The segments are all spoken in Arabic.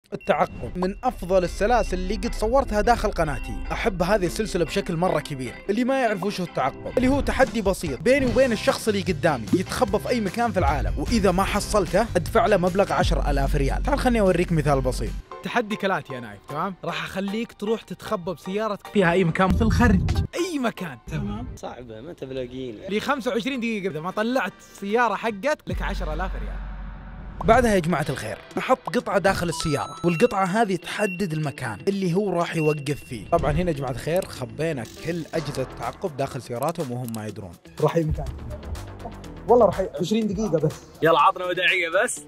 التعقب من افضل السلاسل اللي قد صورتها داخل قناتي. احب هذه السلسله بشكل مره كبير. اللي ما يعرف وش هو التعقب، اللي هو تحدي بسيط بيني وبين الشخص اللي قدامي يتخبى في اي مكان في العالم، واذا ما حصلته ادفع له مبلغ 10,000 ريال. تعال خليني اوريك مثال بسيط. تحدي كالاتي يا نايف، تمام؟ راح اخليك تروح تتخبى بسيارتك فيها اي مكان في الخرج، اي مكان. تمام؟ صعبه ما تبلاقين ل 25 دقيقه. اذا ما طلعت السياره حقت لك 10,000 ريال. بعدها يا جماعة الخير نحط قطعة داخل السيارة، والقطعة هذه تحدد المكان اللي هو راح يوقف فيه. طبعا هنا يا جماعة الخير خبينا كل أجهزة التعقب داخل سياراتهم وهم ما يدرون. راح أي مكان والله، راح 20 دقيقة بس. يلا عطنا وداعية بس.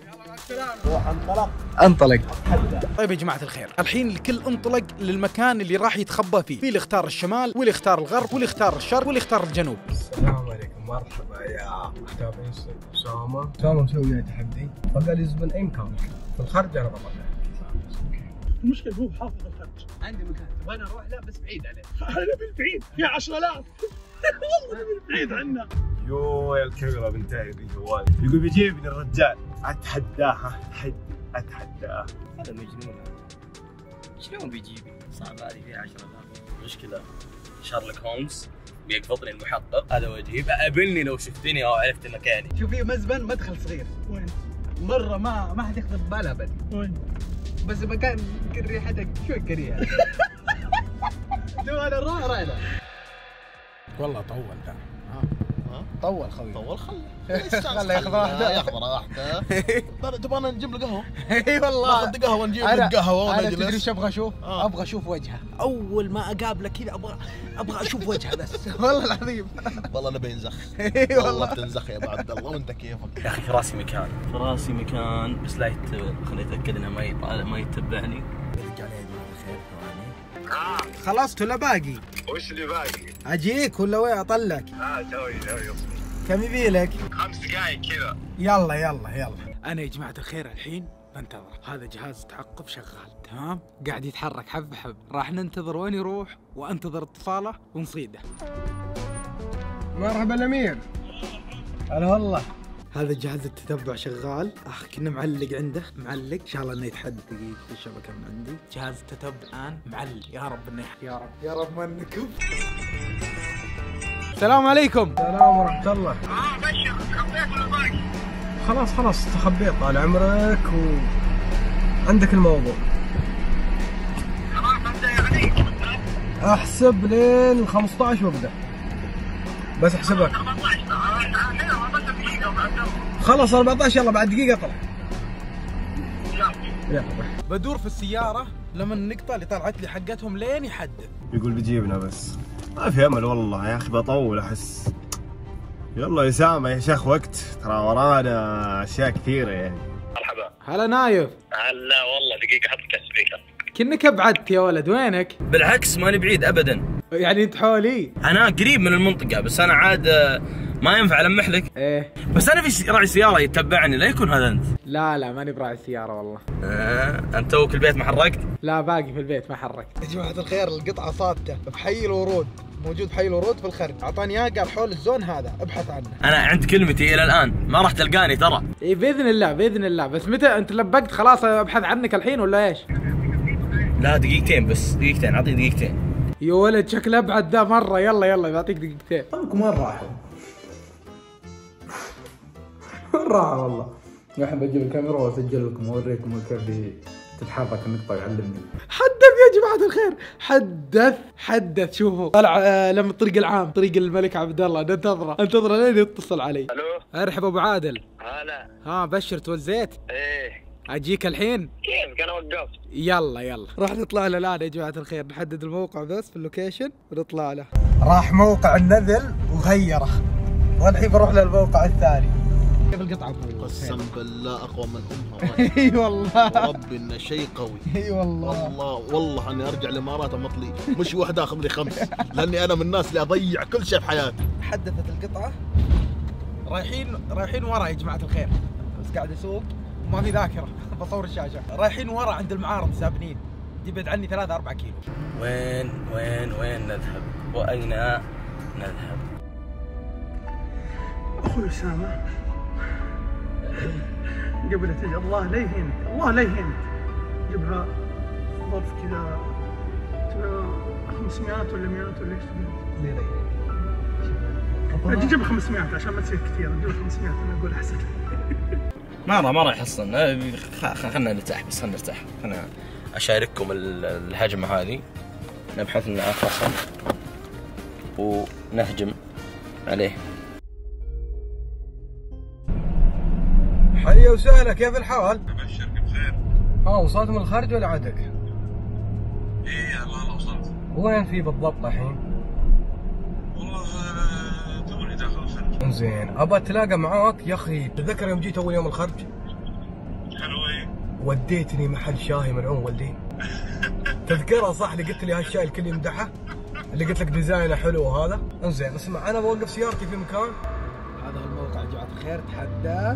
انطلق. طيب يا جماعة الخير الحين الكل انطلق للمكان اللي راح يتخبى فيه. في اللي اختار الشمال، واللي اختار الغرب، واللي اختار الشرق، واللي اختار الجنوب. السلام عليكم، مرحبا يا متابعين أسامة مسوي لي تحدي، فقال لي زبن أي مكان في الخرج أنا بطلع. المشكلة هو حافظ الخرج. عندي مكان تبغاني اروح له بس بعيد عليه. انا بالبعيد يا 10,000 والله بالبعيد عنا. يو يا الكاميرا بنتهي بجوالي، يقول بيجيبني الرجال، اتحداه اتحداه. هذا مجنون، شلون بيجيبني؟ صعب هذه فيها 10,000. مشكلة شارلوك هولمز بيقفطني المحقق، هذا وجهي بقابلني لو شفتني او عرفت مكاني. شوف في مزبن مدخل صغير. وين؟ مرة ما حد ياخذ باله ابدا. وين؟ بس مكان يمكن ريحتك شوي كريهة. شوف انا نروح له. والله طول ذا. طول خوي. طول خله ياخذ واحدة. ياخذ راحته. تبغانا نجيب له قهوة؟ اي والله. ناخذ قهوة نجيب له قهوة انا تدري ونجلس. ايش ابغى اشوف؟ ابغى اشوف وجهه. اول ما اقابله كذا ابغى اشوف وجهه بس. والله العظيم. والله نبي ننزخ. اي والله بتنزخ يا ابو عبد الله، وانت كيفك؟ يا اخي في راسي مكان بس لا خليني اتاكد انه ما يتبعني. خلصت ولا باقي؟ وش اللي باقي؟ اجيك ولا وين اطلعك؟ سوي كم يبيلك؟ 5 دقايق كذا. يلا. انا يا جماعة الخير الحين بنتظر. هذا جهاز تعقب شغال، تمام؟ قاعد يتحرك حب حب. راح ننتظر وين يروح وانتظر اتصاله ونصيده. مرحبا الأمير. هلا والله. هذا جهاز التتبع شغال. كنا معلق عنده، معلق ان شاء الله انه يتحدى دقيقة الشبكة من عندي. جهاز التتبع الان معلق. يا رب انه يا رب ما نكب. السلام عليكم. السلام ورحمة الله. بشر خبيت ولا باقي؟ خلاص تخبيت طال عمرك وعندك الموضوع. خلاص ابدا يعني. احسب لين 15 وابدا. بس احسبك. 14 خلص 14 يلا بعد دقيقة اطلع. يلا. بدور في السيارة لما النقطة اللي طلعت لي حقتهم لين يحدد. يقول بيجيبنا بس ما في امل والله يا اخي، بطول احس. يلا يا سامة يا شيخ، وقت ترى ورانا اشياء كثيرة يعني. مرحبا. هلا نايف. هلا والله دقيقة حط لك السبيكر. كأنك ابعدت يا ولد، وينك؟ بالعكس ماني بعيد ابدا، يعني انت حولي؟ انا قريب من المنطقة بس انا عاد ما ينفع المح لك. ايه بس انا في راعي سيارة يتبعني، لا يكون هذا انت. لا ماني براعي السيارة والله. انت توك البيت ما حركت؟ لا باقي في البيت ما حركت. يا جماعة الخير القطعة ثابتة بحي الورود، موجود بحي الورود في الخرج. اعطاني اياه قال حول الزون هذا ابحث عنه. انا عند كلمتي الى الان ما راح تلقاني ترى. اي باذن الله. بس متى انت لبقت خلاص ابحث عنك الحين ولا ايش؟ لا دقيقتين بس، دقيقتين اعطيني دقيقتين. يا ولد شكله ابعد ذا مرة. يلا بعطيك دقيقتين. طبكم وين راحوا؟ وين راحوا والله؟ الحين بجيب الكاميرا واسجل لكم واوريكم كيف تتحرك النقطة يعلمني. حدث يا جماعة الخير، حدث شوفوا طلع لما الطريق العام طريق الملك عبد الله. انتظره لين يتصل علي. الو. ارحب ابو عادل. هلا. بشر توزيت؟ ايه. اجيك الحين؟ كيف انا وقفت. يلا راح نطلع له الان يا جماعة الخير. نحدد الموقع بس في اللوكيشن ونطلع له. راح موقع النذل وغيره، والحين بروح للموقع الثاني. كيف القطعة؟ قسم بالله اقوى من امها. اي والله ربي انه شيء قوي. اي والله والله اني ارجع الامارات امطلي مش واحد اخذ لي 5، لاني انا من الناس اللي اضيع كل شيء في حياتي. حدثت القطعة. رايحين ورا يا جماعة الخير، بس قاعد اسوق وما في ذاكرة بصور الشاشة. رايحين ورا عند المعارض سابنين، يبعد عني 3-4 كيلو. وين نذهب؟ واين نذهب؟ اخوي اسامة قبل تجي الله لا يهينك. جيبها ظرف كذا 500 ولا 100 ولا ايش تبغى؟ تجيب 500 عشان ما تصير كثير، نجيب 500 انا اقول احسن. ما راح يحصل. خلنا نرتاح، بس خلنا نرتاح. خلنا اشارككم الهجمه هذه، نبحث لنا عن خصم ونهجم عليه. حيا وسهلا، كيف الحال؟ ابشرك بخير. وصلت من الخارج ولا عدك؟ ايه الله وصلت. وين في بالضبط الحين؟ والله توني داخل الخرج. زين، ابى اتلاقى معاك يا اخي. تذكر يوم جيت اول يوم الخرج؟ حلو ايه؟ وديتني محل شاهي ملعون ولدي. تذكرها صح اللي قلت لي هالشاي الكل يمدحه؟ اللي قلت لك ديزاينه حلو وهذا؟ انزين اسمع، انا بوقف سيارتي في مكان. هذا هو الموقع يا جماعه الخير، تحدى.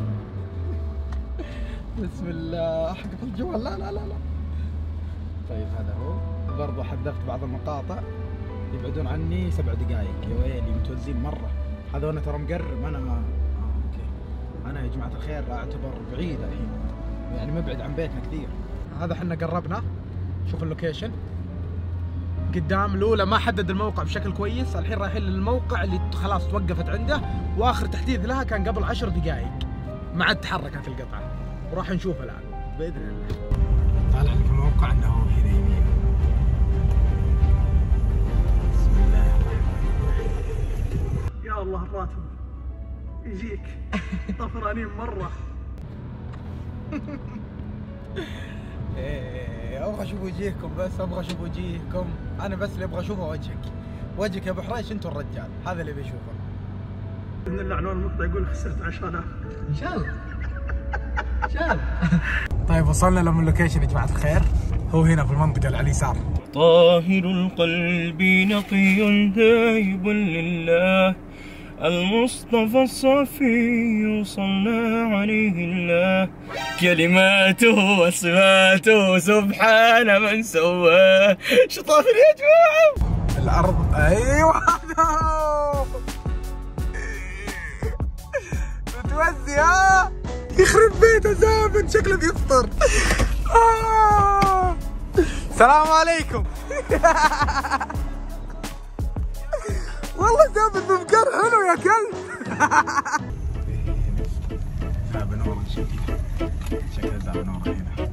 بسم الله، حق الجوال. لا لا لا لا. طيب هذا هو. برضه حذفت بعض المقاطع يبعدون عني 7 دقائق. يا ويلي متوزين مره. هذا انا ترى مقرب. انا اوكي. انا يا جماعه الخير اعتبر بعيد الحين، يعني مبعد عن بيتنا كثير. هذا احنا قربنا. شوف اللوكيشن قدام. الاولى ما حدد الموقع بشكل كويس، الحين رايحين للموقع اللي خلاص توقفت عنده، واخر تحديث لها كان قبل 10 دقائق. ما عاد تحركت القطعه، وراح نشوفها الان باذن الله. طالع لك الموقع انه هنا يمين. بسم الله الرحمن الرحيم. يا الله الراتب يجيك طفرانين مره. ابغى اشوف وجيهكم، بس ابغى اشوف وجيهكم. انا بس اللي ابغى اشوفه وجهك. وجهك يا ابو حريش، انت الرجال، هذا اللي بيشوفه. باذن الله عنوان المقطع يقول خسرت 10,000 ان شاء الله. ان شاء الله. طيب وصلنا لهم اللوكيشن يا جماعه الخير. هو هنا في المنطقه اللي على اليسار. طاهر القلب نقي ذاهب لله، المصطفى الصفي صلى عليه الله، كلماته وصفاته سبحان من سواه. شطافر يا جماعه. الارض ايوه. متوزي ها؟ يخرب بيته زابن، شكله بيفطر. السلام عليكم. والله زابن بمكان حلو يا كلب. زابنورة شكله زابنورة هنا.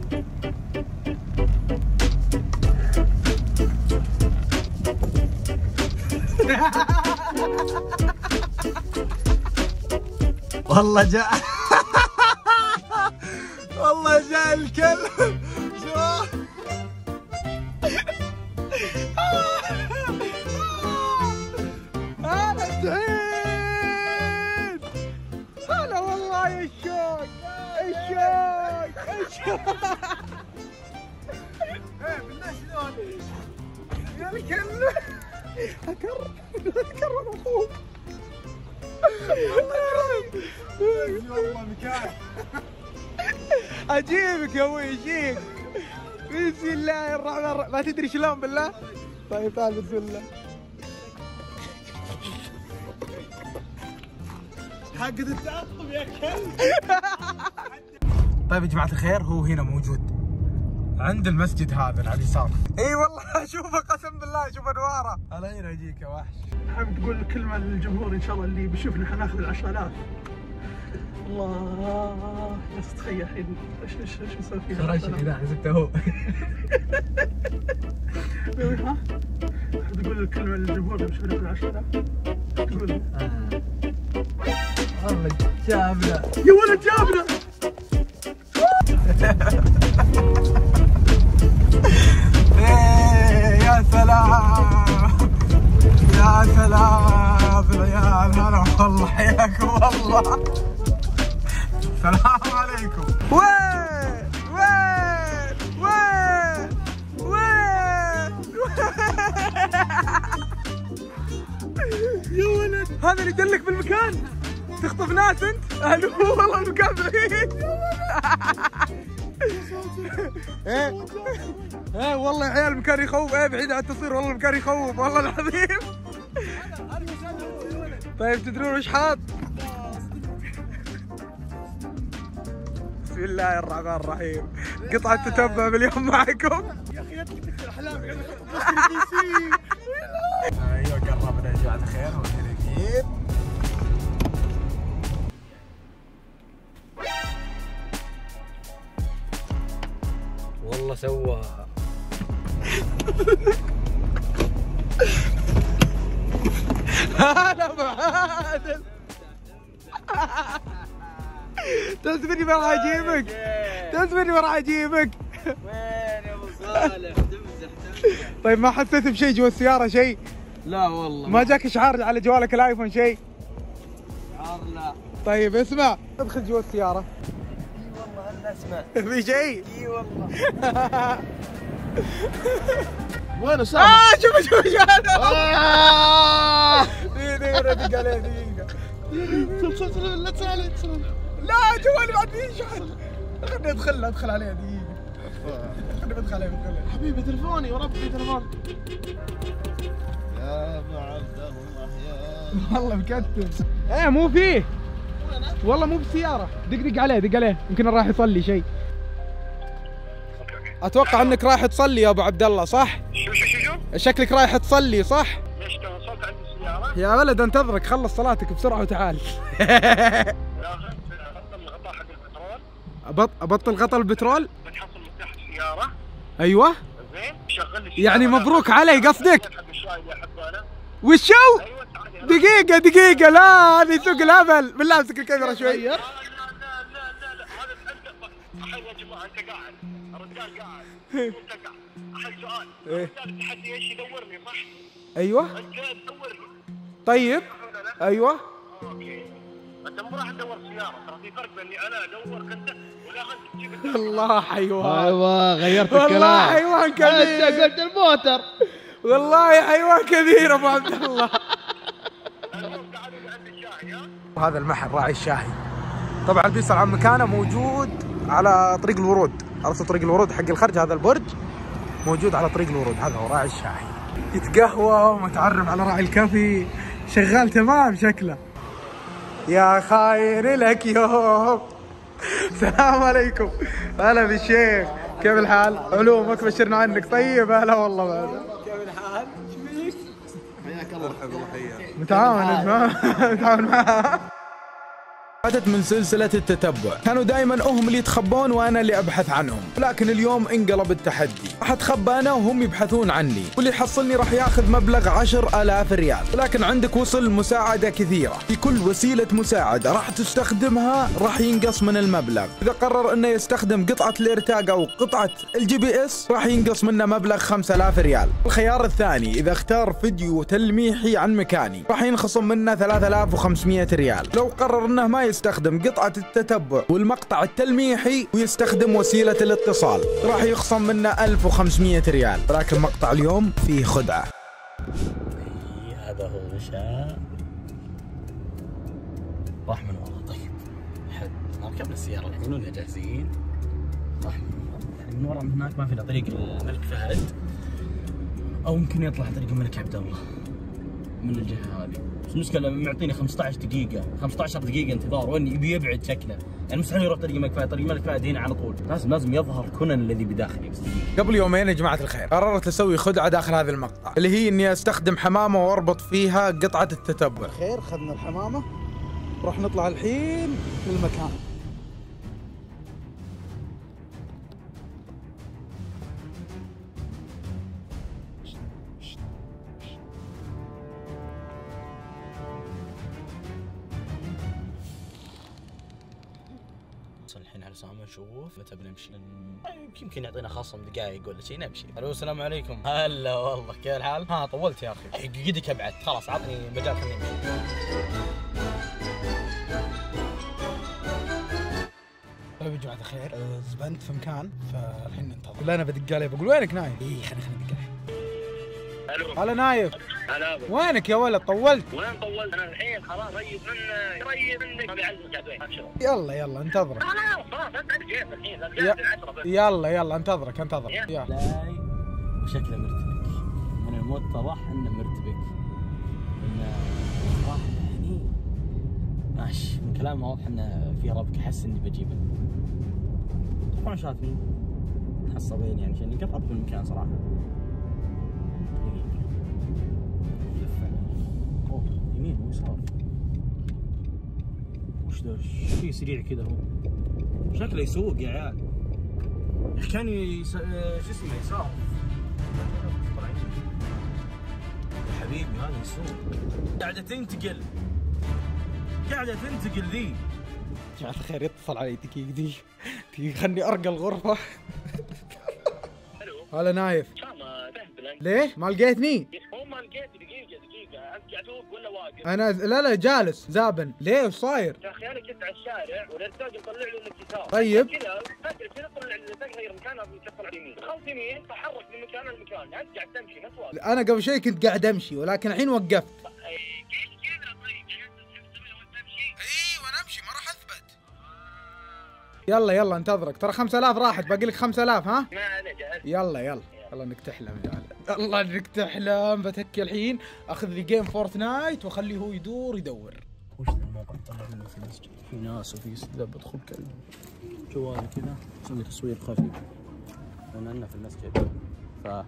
والله جاء. والله جاء الكلب. شوف هلا سعيد. هلا والله يا الشوق. الشوق الشوق. ايه بالله شلون يا الكلب. اكرم اخوك. والله مكان. اجيبك يا ابوي اجيك. بسم الله الرحمن الرحيم. ما تدري شلون بالله؟ طيب تعال بسم الله. حق التعقب يا كلب. طيب يا جماعة الخير، هو هنا موجود عند المسجد هذا على اليسار. اي والله اشوفه قسم بالله، اشوف انواره. انا هنا اجيك يا وحش. حابب تقول كلمة للجمهور ان شاء الله اللي بيشوفنا حناخذ ال10,000. الله، بس تخيل الحين ايش نسوي فيها؟ خرج كذا حسبته هو. ها؟ تقول كلمة للجمهور اللي بيشوفنا بال10,000. تقول والله جابنا يا ولد جابنا. يا سلام يا سلام العيال. هلا والله، حياكم والله. السلام عليكم. وين وين وين وين يا ولد، هذا اللي يدلك بالمكان. تخطف ناس انت؟ الو والله المكان بعيد. ايه والله يا عيال المكان يخوف. ايه بعيد عن التصوير، والله المكان يخوف والله العظيم. طيب تدرون وش حاط؟ بسم الله الرحمن الرحيم. قطعة تتبع باليوم معكم. يا اخي ادري تكثر احلامي انا ايوه قربنا يا جماعة الخير والجنين. والله سواها. هلا ابو عادل. تزبني ما راح اجيبك. تزبني ما راح اجيبك. وين يا ابو صالح؟ تمزح. طيب ما حسيت بشيء جوا السيارة شيء؟ لا والله. ما جاك اشعار على جوالك الايفون شيء؟ شعار لا. طيب اسمع، ادخل جوا السيارة. اي والله انا اسمع. في شيء؟ اي والله. وين اسامه؟ شوف هذا. دقيقة دق عليه دقيقة. لا تسال علي لا جوالي بعد يشحن. خليني ادخل عليه دقيقة. خليني ادخل عليه. حبيبي تلفوني وربي تلفون. يا ابو عبد الله يا والله مكتب. ايه مو فيه. والله مو بالسيارة. دق عليه يمكن راح يصلي شيء. اتوقع انك رايح تصلي يا ابو عبد الله صح؟ شو؟ شكلك رايح تصلي صح؟ ليش توصلت عند السيارة؟ يا ولد انتظرك، خلص صلاتك بسرعة وتعال. يا اخي بطل الغطاء حق البترول. ابطل غطا البترول؟ بتحصل مفتاح السيارة. ايوه زين شغل لي يعني مبروك علي قصدك؟ حق الشاي اللي احبه انا. وشو؟ ايوه تعال. دقيقة لا هذه سوق الهبل. بالله امسك الكاميرا شوي. لا هذا انت الحين يا جماعه انت قاعد الرجال قاعد وانت قاعد. الحين سؤال الرجال التحدي ايش يدورني صح؟ ايوه انت تدورني. طيب ايوه اوكي انت مو راح تدور سياره ترى في فرق بيني انا ادورك انت ولا انت تجيب والله حيوان. ايوه غيرت والله الكلام. حيوان كبير. انت قلت الموتر. والله حيوان كبير ابو عبد الله. اليوم تعالوا عند الشاي ها. وهذا المحل راعي الشاهي. طبعا بيصل عن مكانه موجود على طريق الورود. عرفت طريق الورود حق الخرج؟ هذا البرج موجود على طريق الورود. هذا هو راعي الشاهي. يتقهوى ومتعرف على راعي الكافي. شغال تمام شكله. يا خاين لك يوم. السلام عليكم. هلا بالشيخ، كيف الحال؟ علومك بشرنا عنك. طيب هلا والله بعد. كيف الحال؟ حياك الله. الله حياك. متعاون معاه. عادت من سلسلة التتبع، كانوا دائما هم اللي يتخبون وانا اللي ابحث عنهم، لكن اليوم انقلب التحدي، راح اتخبى انا وهم يبحثون عني، واللي يحصلني راح ياخذ مبلغ 10,000 ريال، ولكن عندك وصل مساعدة كثيرة، في كل وسيلة مساعدة راح تستخدمها راح ينقص من المبلغ، إذا قرر انه يستخدم قطعة الارتاق او قطعة الGPS راح ينقص منه مبلغ 5,000 ريال، الخيار الثاني إذا اختار فيديو تلميحي عن مكاني راح ينخصم منه 3,500 ريال، لو قرر انه ما يستخدم قطعة التتبع والمقطع التلميحي ويستخدم وسيلة الاتصال راح يخصم منه 1,500 ريال، ولكن مقطع اليوم فيه خدعة. هذا هو غشاء راح من ورا. طيب حد ما ركبنا السيارة الحين ولا جاهزين؟ راح من ورا، يعني من ورا من هناك ما فينا طريق الملك فهد، أو ممكن يطلع طريق الملك عبد الله من الجهة هذه، بس المشكلة معطيني 15 دقيقة انتظار، واني يبي يبعد شكله، يعني مستحيل يروح طريق الملك فهد، طريق الملك فهد هنا على طول، لازم يظهر كونان الذي بداخلي. بس دقيقة. قبل يومين يا جماعة الخير قررت اسوي خدعة داخل هذا المقطع، اللي هي اني استخدم حمامة واربط فيها قطعة التتبع. خير خذنا الحمامة، راح نطلع الحين للمكان. الحين على سامة نشوف متى بنمشي، يمكن يعطينا خصم دقائق ولا شيء نمشي. الو السلام عليكم. هلا والله كيف الحال؟ ها طولت يا اخي، قدك ابعد خلاص، عطني مجال خليني امشي. طيب يا جماعة الخير زبنت في مكان، فالحين ننتظر. لا انا بدق عليه بقول وينك نايف؟ اي خليني ادق عليه. الو هلا نايف. هلا وينك يا ولد؟ طولت. وين طولت؟ انا الحين خلاص قريب منك ما بيعلمك عاد وين ابشر. يلا انتظرك. خلاص انت جيت الحين لا تجي العشرة بس. يلا انتظرك. يلا لاي وشكله مرتبك من الموت، اتضح انه مرتبك، انه صراحه يعني ماشي من كلامه واضح انه في ربك، احس اني بجيبه. طبعا شاتني حصبين يعني عشان يقرب من المكان صراحه. اوه يمين ويسار. وش ذا؟ شيء سريع كذا هو. شكله يسوق يا عيال. كان شو اسمه يسار. يا حبيبي هذا يسوق. قاعدة تنتقل. قاعدة تنتقل ذي. جماعة الخير يتصل علي دقيقة خلني ارقى الغرفة. هلا نايف. ليه؟ ما لقيتني؟ هو ما لقيت. دقيقة انت قاعد تسوق ولا واقف؟ انا لا جالس زابن. ليه وش صاير؟ يا اخي انا كنت على الشارع والارتاج يطلع له انك يسار. طيب كذا فجأة كذا طلع الارتاج غير مكانه بيطلع يمين. دخلت يمين تحرك من مكان لمكان، انت قاعد تمشي ما تواقف. انا قبل شوي كنت قاعد امشي ولكن الحين وقفت. كذا طيب تسوي وانت تمشي؟ اي وانا امشي ما راح اثبت. يلا انتظرك ترى 5000 راحت باقي لك 5000 ها؟ ما عليه جاهز. يلا انك تحلم يا عيال. الله انك تحلم. بتكي الحين اخذ لي جيم فورتنايت واخليه هو يدور. وش ذا الموقع طلع منه في المسجد؟ في ناس وفي استذاب. بدخل كلب جوالي كذا اسوي تصوير خفيف لأننا في المسجد. لا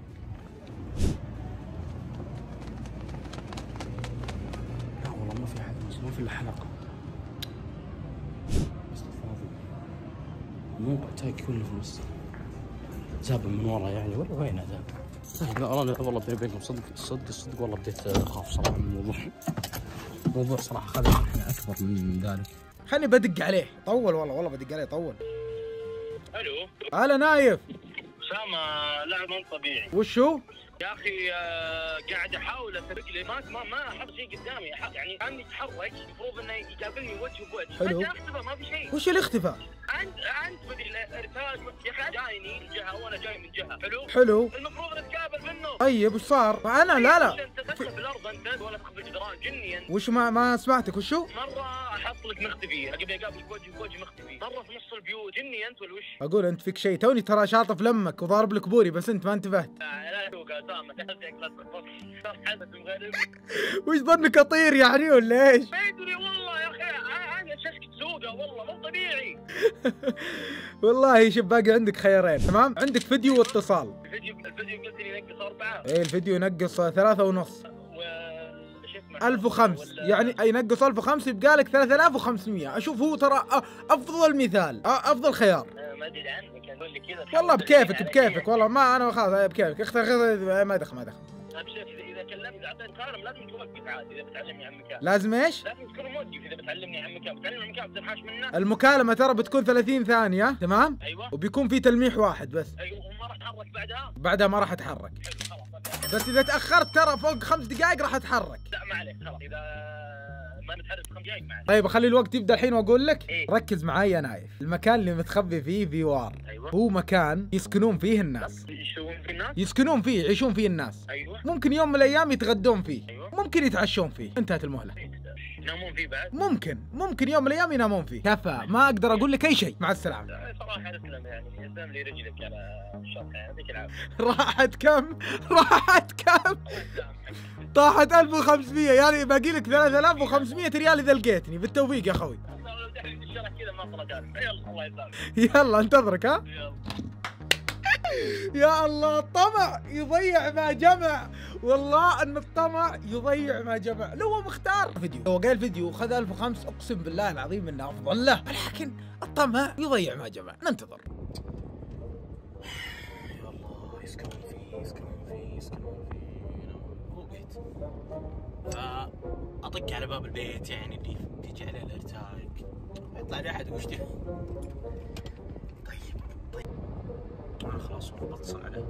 والله ما في حد، ما في الا حلقة بس فاضي. الموقع تاج كله في المسجد. زاب من ورا يعني ولا وين هذا؟ لا والله بيني وبينكم صدق والله بديت اخاف صراحة من الموضوع. الموضوع صراحة خذ احنا اكبر من ذلك. خلني بدق عليه. طول والله بدق عليه طول. الو هلا نايف. اسامة لا مو طبيعي. وش هو؟ يا اخي قاعد احاول اسرق لي ما احط شيء قدامي يعني كان يتحرك المفروض انه يقابلني وجه بوجه. حلو. اختفى ما في شيء. وش اللي اختفى؟ انت مدري الارتاج يا اخي جايني من جهه وانا جاي من جهه. حلو المفروض نتقابل منه. طيب وش صار؟ انا لا انت تدخل بالارض انت ولا تدخل بالجدران جنيا. وش ما سمعتك وشو؟ مره احط لك مختفي قبل اقابلك وجه بوجه مختفي. مره في نص البيوت جني انت ولا وش؟ اقول انت فيك شيء. توني ترى شاطف لمك وضارب لك بوري بس انت ما انتبهت. لا توقع اسامه تهزك لا تخبط. حدث مغرب. وش ظنك اطير يعني ولا ايش؟ ما يدري والله يا اخي انا شفت سوقه والله مو طبيعي. والله شوف باقي عندك خيارين تمام؟ عندك فيديو واتصال. الفيديو قلت لي نقص 4. ايه الفيديو ينقص 3.5. 1005 يعني ينقص 1005 يبقى لك 3500. اشوف هو ترى افضل مثال افضل خيار. ما ادري عنك اقول لك كذا. والله بكيفك والله ما انا خلاص بكيفك. اختار ما دخل. ابشر اذا كلمت اعطيت مكالمه لازم توقف عاد اذا بتعلمني عن مكان. لازم ايش؟ لازم تكون موقف اذا بتعلمني عن مكان. بتعلمني عن مكان بتنحاش منه. المكالمة ترى بتكون 30 ثانية تمام؟ ايوه وبيكون في تلميح واحد بس. ايوه وما راح اتحرك بعدها. بعدها ما راح اتحرك. حلو خلاص. بس اذا تاخرت ترى فوق 5 دقائق راح اتحرك. لا ما عليك خلاص اذا ما نتحرك 5 دقائق ما عليك. طيب اخلي الوقت يبدا الحين واقول لك. إيه؟ ركز معي يا نايف. المكان اللي متخبي فيه فيوار. ايوه هو مكان يسكنون فيه الناس. يسوون في الناس. يسكنون فيه يعيشون فيه الناس. ايوه ممكن يوم من الايام يتغدون فيه. أيوة. ممكن يتعشون فيه. انتهت المهلة. ينامون فيه بعد. ممكن يوم من الايام ينامون فيه. كفى ما اقدر اقول لك اي شيء. مع السلامة. صراحه اسلم يعني اسلم لي رجلك على الشرح يعني يعطيك العافيه. راحت كم؟ طاحت 1500 يعني باقي لك 3500 ريال اذا لقيتني. بالتوفيق يا اخوي. لو دحين الشرح كذا ما طلع جالس. يلا الله يسلمك. يلا انتظرك ها. يلا. يا الله الطمع يضيع ما جمع. والله ان الطمع يضيع ما جمع. لو هو مختار فيديو لو قال فيديو خذ 1005 اقسم بالله العظيم انه افضل له. لكن الطمع يضيع ما جمع. ننتظر. يا الله يسكنون فيه وقت. فاطق على باب البيت يعني اللي تيجي عليه الارتاج يطلع لي احد وش طيب خلاص بتصل عليه.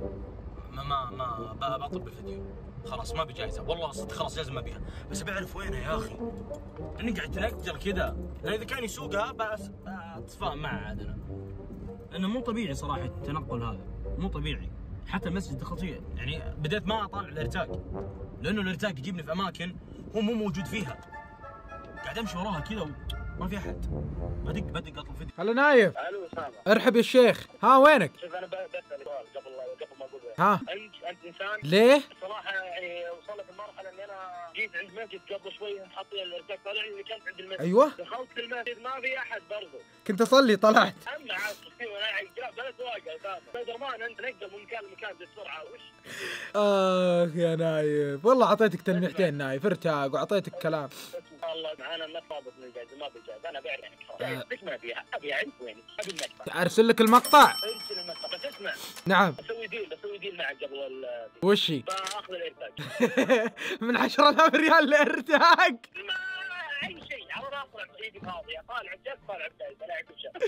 ما بطب الفيديو خلاص ما بجائزه والله صدق خلاص لازم ابيها بس بعرف وينه يا اخي لاني قاعد تنقل كذا. لان اذا كان يسوقها بس اتفاهم معه عاد انا لانه مو طبيعي صراحه التنقل هذا مو طبيعي. حتى المسجد دخلت فيه يعني بديت ما اطالع الارتاج لانه الارتاج يجيبني في اماكن هو مو موجود فيها. قاعد امشي وراها كذا ما في احد. بدق اطلب فيديو. هلا نايف. الو اسامه. ارحب يا الشيخ. ها وينك؟ شوف انا بسال سؤال قبل ما اقول ها انت انسان ليه؟ صراحه يعني وصلت المرحله اني انا جيت عند مسجد قبل شوي محطين الارتاك طالع اللي كان عند المسجد. ايوه دخلت المسجد ما في احد برضه. كنت اصلي طلعت. اما عاد وانا بلا سواقه سبايدر مان انت نقل من مكان لمكان بسرعه وش. يا نايف والله اعطيتك تلميحتين نايف ارتاق واعطيتك كلام. والله انا ما صابت من الجائزه ما بالجائزه انا بعرف يعني ليش ما ابيها ابي اعرف ويني ابي المقطع. ارسل لك المقطع. ارسل المقطع بس اسمع. نعم بسوي ديل معك قبل وشي؟ باخذ الارتاق من 10,000 ريال لارتاق. اي شيء على راسي ايدي فاضيه طالع الجد طالع الجائزه لا كل شيء.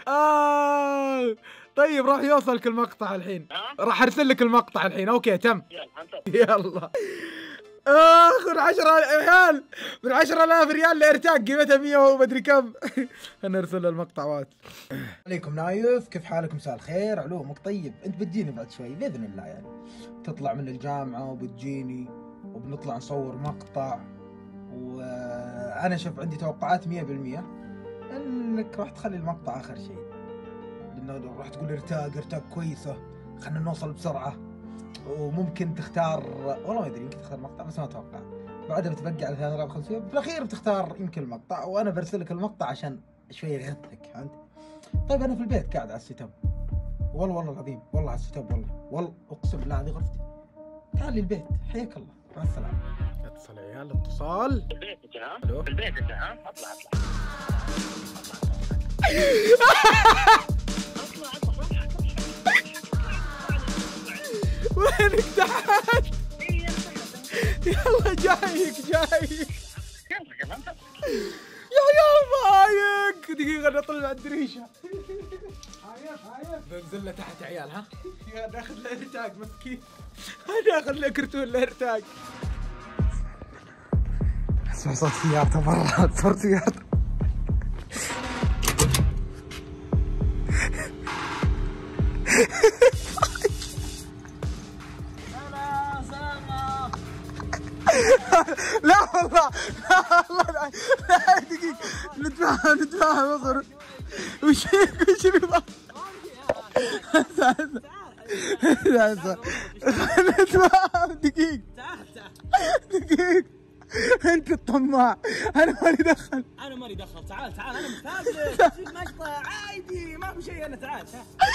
طيب راح يوصلك المقطع الحين. راح ارسل لك المقطع الحين. اوكي تم. يلا من 10 ريال من 10,000 ريال لارتاق قيمتها 100 ومدري كم. نرسل المقطع وات. عليكم نايف كيف حالك؟ مساء الخير. علومك طيب؟ انت بتجيني بعد شوي باذن الله يعني تطلع من الجامعه وبتجيني وبنطلع نصور مقطع. وانا شوف عندي توقعات 100% انك راح تخلي المقطع اخر شيء لانه راح تقول ارتاق كويسه خلينا نوصل بسرعه. وممكن تختار والله ما ادري يمكن تختار مقطع بس ما اتوقع. بعدها بتبقى على 3500 بالاخير بتختار يمكن المقطع وانا برسل لك المقطع عشان شوي يغثك فهمت؟ طيب انا في البيت قاعد على السيت اب والله العظيم والله على السيت اب والله اقسم بالله هذه غرفتي. تعال لي البيت حياك الله مع السلامه. اتصل يا عيال اتصال. في البيت انت ها؟ الو في البيت انت ها؟ اطلع وينك تحت؟ يلا جايك يا بايك دقيقة نطلع الدريشة. بنزل له تحت يا عيال ها؟ يا ناخذ له ارتاق مسكين. ناخذ له كرتون الارتاق. اسمع صوت سيارته برا صوت سيارته. لا والله لا دقيقة نتفاهم اصبر. وش نتفاهم دقيقة انت الطماع انا مالي دخل. تعال انا مستانس فيك مقطع عادي ما في شيء انا تعال.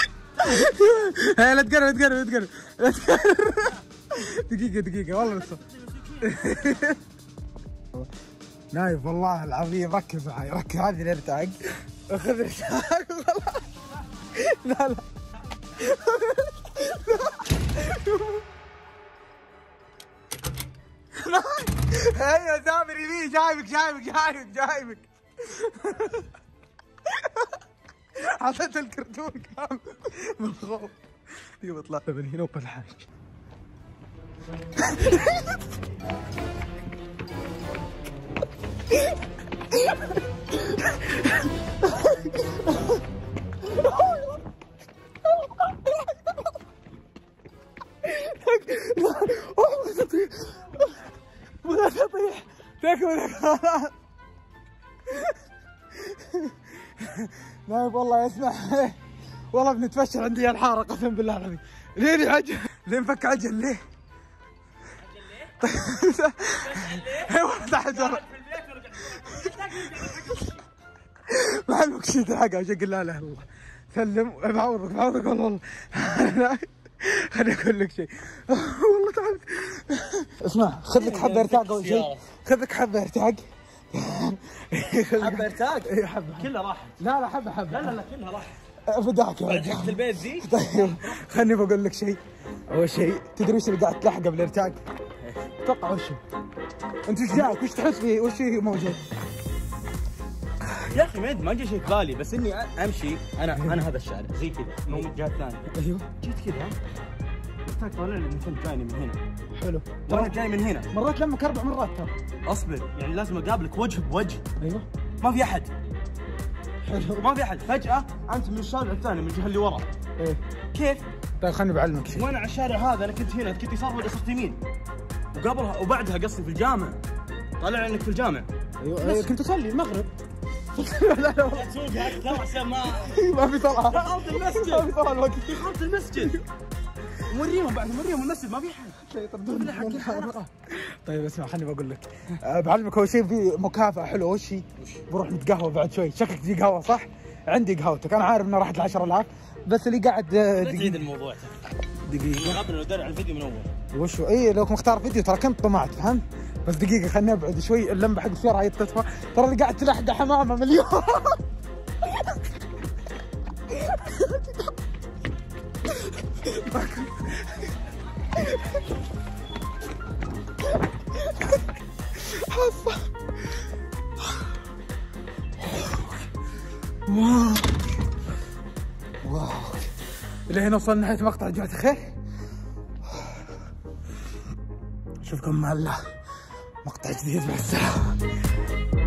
لا تقرب دقيقة والله لسه. نايف والله العظيم ركز معي ركز هذه الارتاق خذ ارتاق لا هيا سامر يمين جايبك حطيت الكرتون كامل من الخوف. يبا طلعت من هنا وبالحاج. ولا تطيح تكمل خلاص. نايف والله اسمع والله بنتفشل عندي الحاره قسم بالله العظيم. ليه العجل؟ ليه مفك عجل ليه؟ ايوه تحت والله مع المكشيت حقه وش اقول لا اله الا الله سلم بعورك والله خليني اقول لك شيء والله تعبت. اسمع خذ لك حبه ارتاق اول شيء خذ لك حبه ارتاق. حبه ارتاق؟ اي حبه كلها راحت. لا حبه لا كلها راحت. فداك يا رجعت في البيت زي. طيب خليني بقول لك شيء. اول شيء تدري وش اللي قاعد تلحقه بالارتاق؟ اتوقع وش انت ايش جاك؟ وش تحس فيه؟ وش موجود؟ يا اخي ما جاء شيء في بالي بس اني امشي انا هذا الشارع زي كذا مو من الجهه الثانيه. ايوه جيت كذا الارتاق طالع لي انك انت جايني من هنا. حلو وانا جاي من هنا مرات لمك 4 مرات ترى. اصبر يعني لازم اقابلك وجه بوجه. ايوه ما في احد. حلو ما في احد فجاه انت من الشارع الثاني من الجهه اللي ورا. ايه كيف؟ طيب خليني بعلمك شيء. وانا على الشارع هذا انا كنت هنا كنت يسار ولا صرت يمين وقبلها وبعدها قصدي في الجامع طالع انك في الجامع. ايوه كنت اصلي المغرب. لا تسوق اكثر عشان ما في طلعه. دخلت المسجد ما في طلعه الوقت. دخلت المسجد مريهم المسجد ما في حد. طيب اسمع خليني بقول لك، بعلمك اول شيء في مكافأة حلوة. وش هي؟ بروح نتقهوى بعد شوي. شكلك تجي قهوة صح؟ عندي قهوتك، انا عارف انه راحت 10,000 بس اللي قاعد تعيد الموضوع دقيقة قبل ندرع على الفيديو من اول. وشو؟ اي لو مختار فيديو ترى كنت طمعت فهمت؟ بس دقيقة خليني ابعد شوي، اللمبة حق السيارة هاي تطفى، ترى اللي قاعد تلحق حمامة مليون. واو واو، الى هنا وصلنا نهاية مقطع جماعة الخير. اشوفكم مع مقطع جديد، مع السلامة.